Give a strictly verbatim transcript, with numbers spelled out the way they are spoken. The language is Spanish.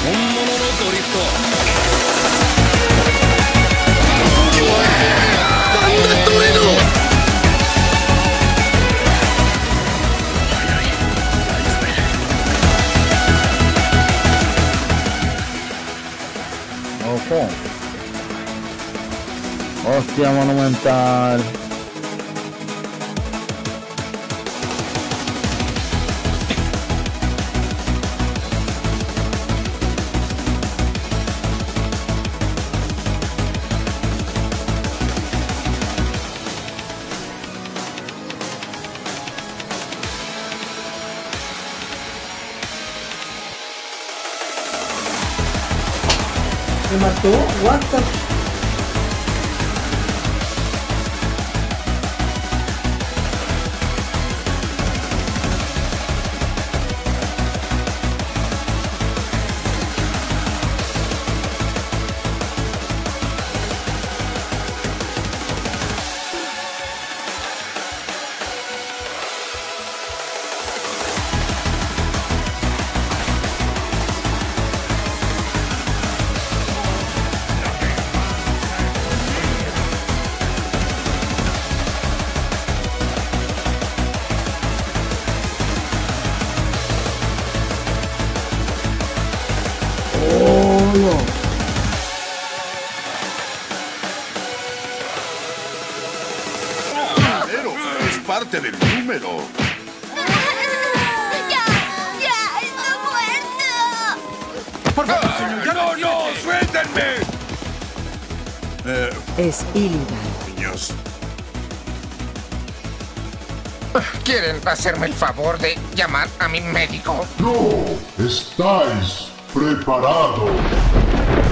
Ojo. Hostia monumental. ¿Me mató? What the... Oh, no. Pero es parte del número. ¡Ya! ¡Ya! ¡Está muerto! ¡Por favor, señor! ¡Ya no, no! ¡Suéltenme! Eh, Es ilegal. niños. ¿Quieren hacerme el favor de llamar a mi médico? No, estáis preparados.